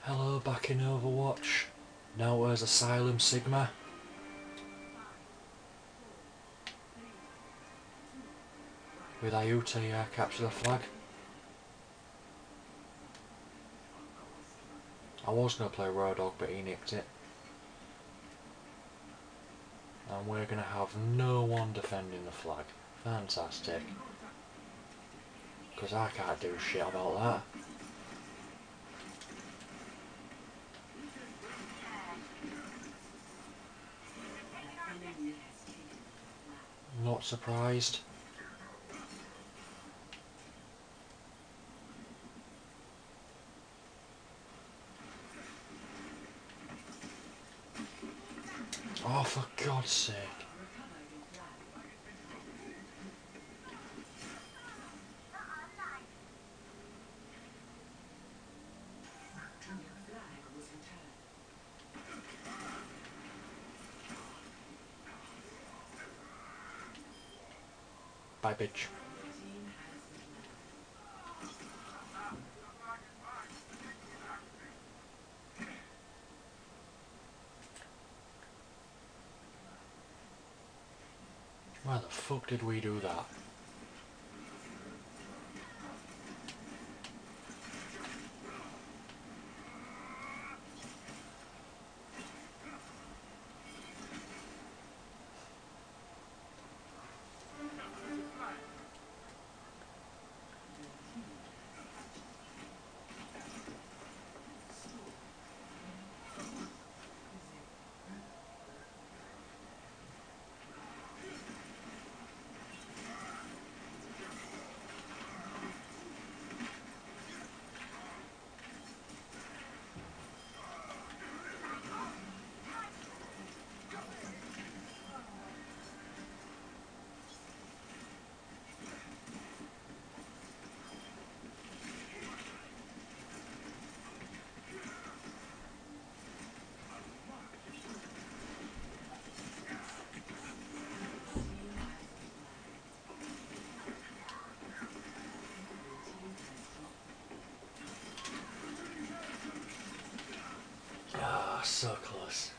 Hello, back in Overwatch. Now as Asylum Sigma. With Ayuta capture the flag. I was going to play Road Dog, but he nicked it. And we're going to have no one defending the flag. Fantastic. Because I can't do shit about that. Not surprised. Oh, for God's sake. Bye, bitch. Why the fuck did we do that? Ah, so close.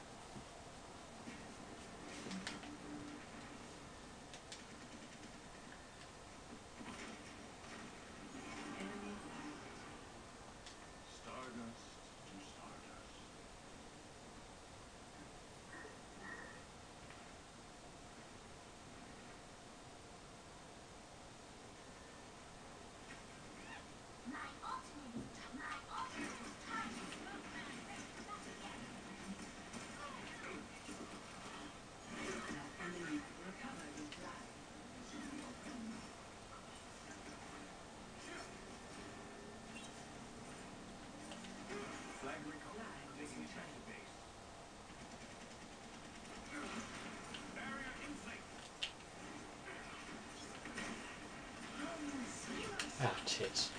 Ah, tits.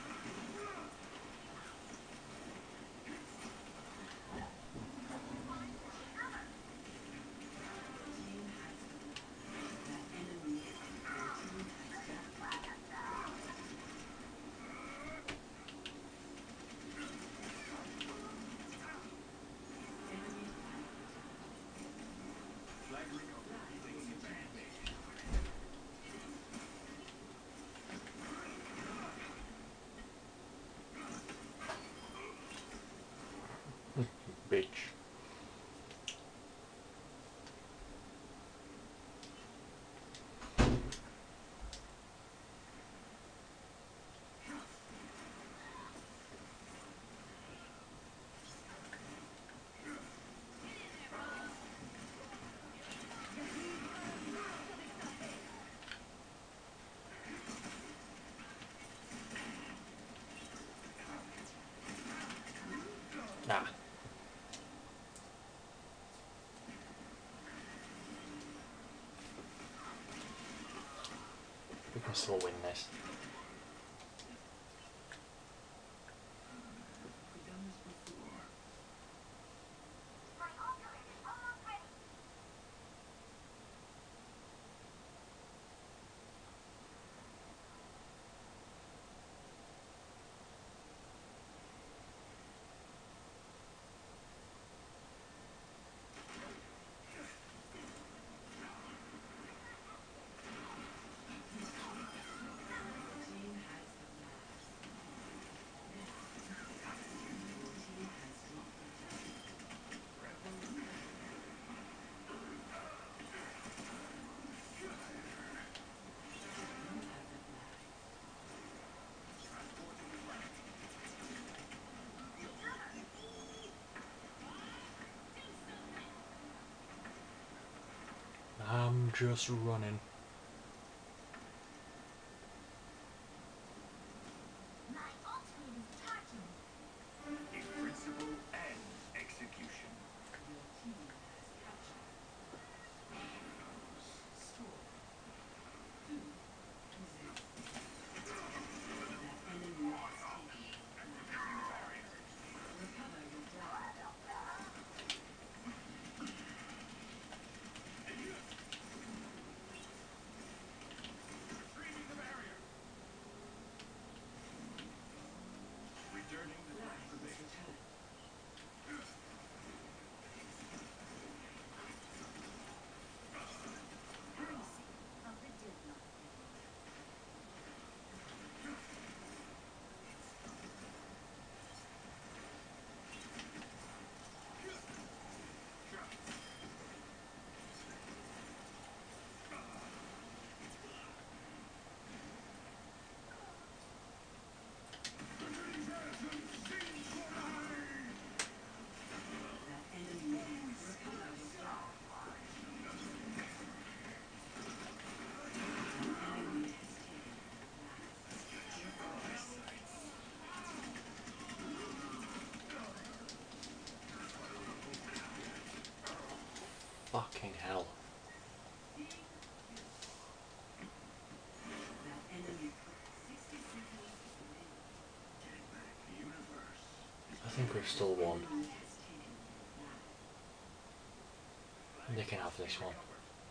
Bitch. Nah. We can still win this. just running. In principle and execution. Returning the flag remains. Fucking hell. I think we've still won. They can have this one.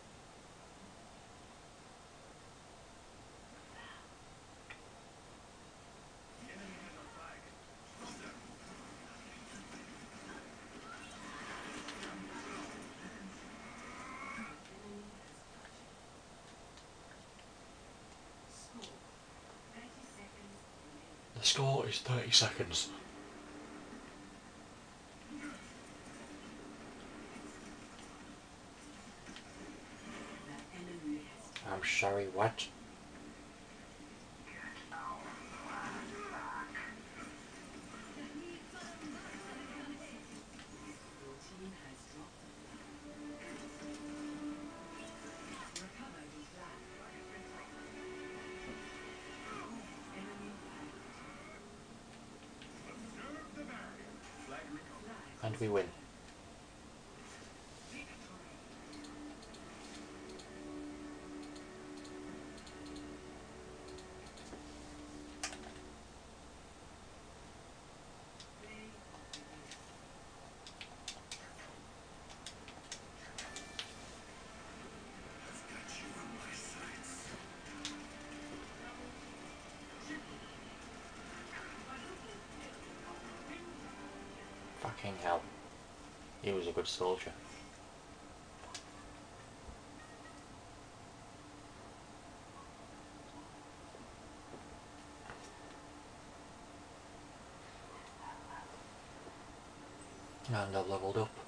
The score is 30 seconds. I'm sorry, what? And we win. Fucking hell. He was a good soldier. And I've leveled up.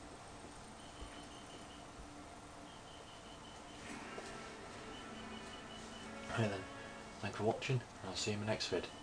Right then, thanks for watching, and I'll see you in my next vid.